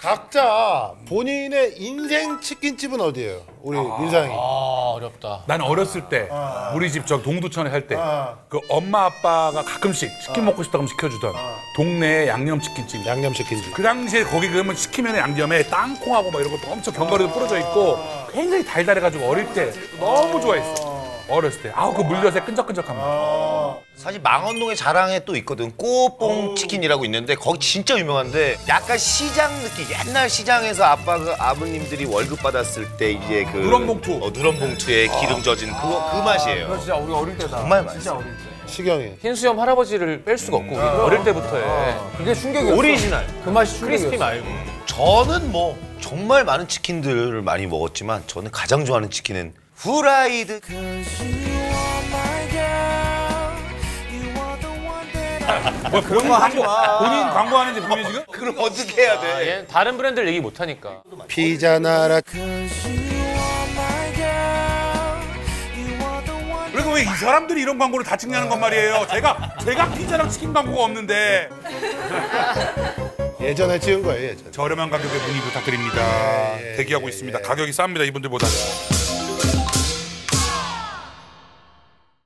각자 본인의 인생 치킨집은 어디예요? 우리 민상이. 어렵다. 난 어렸을 때 우리 집 저 동두천에 살 때 그 엄마 아빠가 가끔씩 치킨 먹고 싶다고 하면 시켜주던 동네 양념치킨집. 양념치킨집. 그 당시에 거기 그러면 시키면 양념에 땅콩하고 막 이런 것도 엄청 견과류도 뿌려져 있고 굉장히 달달해가지고 어릴 때 너무 좋아했어. 어렸을 때. 아우 그 물엿에 끈적끈적한 맛. 사실 망원동에 자랑에 또 있거든. 꼬뽕 치킨이라고 있는데 거기 진짜 유명한데 약간 시장 느낌. 옛날 시장에서 아버님들이 월급 받았을 때 이제 그 누런 봉투. 누런 봉투에 기름 젖은 그 맛이에요. 그거 진짜 우리 어릴 때다. 정말 맛있어. 진짜 어릴 때. 시경이. 흰수염 할아버지를 뺄 수가 없고 우리 어릴 때부터의 그게 충격이었어. 오리지널. 그 맛이 크리스피 충격이었어. 말고. 저는 뭐 정말 많은 치킨들을 많이 먹었지만 저는 가장 좋아하는 치킨은 후라이드. 뭐 본인 광고, 본인 광고하는지 본인 지금? 그럼 어떻게 해야 돼? 얘는 다른 브랜드를 얘기 못 하니까. 피자 나라. 그리고 왜 이 사람들이 이런 광고를 다 찍냐는 건 말이에요. 제가 피자랑 치킨 광고가 없는데. 예전에 찍은 거예요, 예전. 저렴한 가격에 문의 부탁드립니다. 대기하고 있습니다. 가격이 쌉니다, 이분들보다.